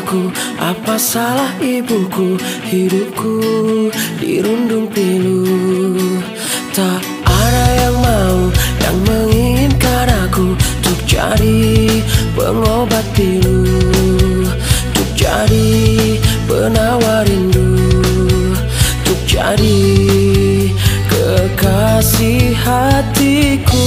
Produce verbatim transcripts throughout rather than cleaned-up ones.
aku? Apa salah ibuku? Hidupku dirundung pilu. Tak ada yang mau, yang menginginkan aku untuk jadi pengobat pilu, untuk jadi penawar rindu, untuk jadi kekasih hatiku.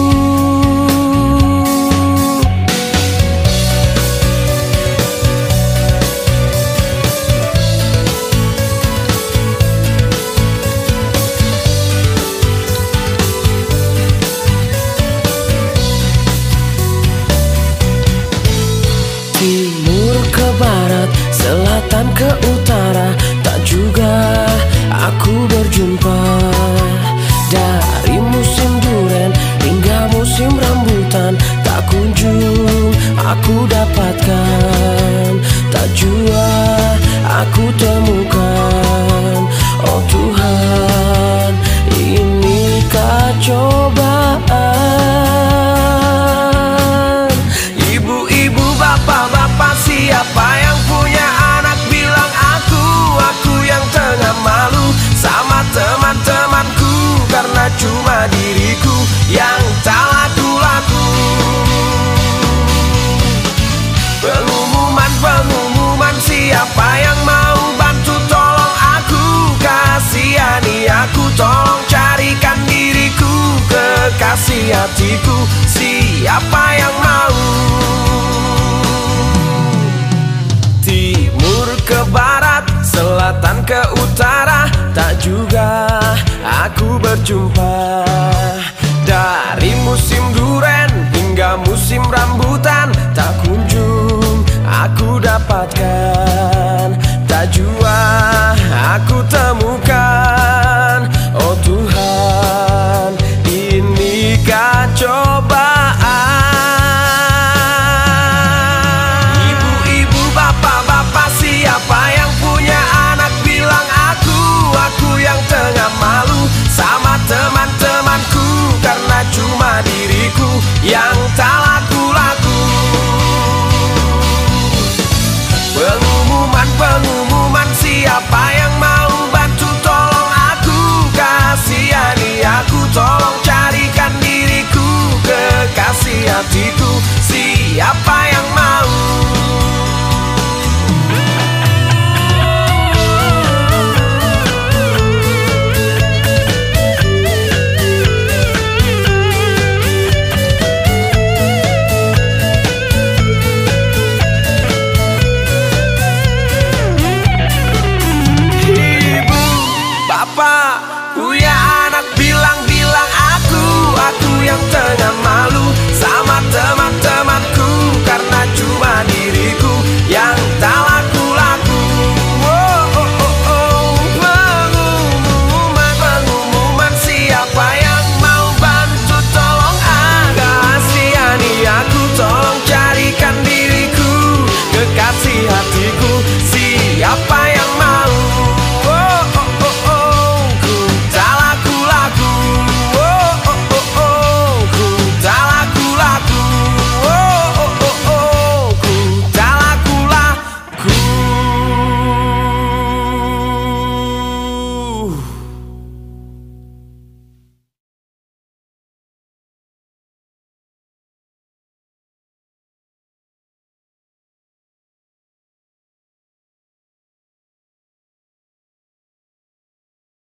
Timur ke barat, selatan ke utara, tak juga aku berjumpa. Dari musim duren hingga musim rambutan, tak kunjung aku dapatkan, tak jua aku temukan. Oh Tuhan, inikah cobaan? Ibu-ibu, bapak-bapak, siapa yang punya anak bilang aku, aku yang tengah malu sama teman-temanku, karena cuma diriku yang tak laku-laku. Pengumuman, pengumuman, siapa yang mau bantu tolong aku, kasihani aku, tolong carikan diriku kekasih hatiku. Siapa yang mau? Timur ke barat, selatan ke utara, tak juga aku berjumpa. Dari musim duren hingga musim rambutan, tak kunjung aku dapatkan, tak jua aku temukan. Oh Tuhan, inikah cobaan? Ibu-ibu, bapak-bapak, siapa yang punya anak bilang aku, aku yang tengah malu sama teman-temanku, karena cuma diriku yang tak laku.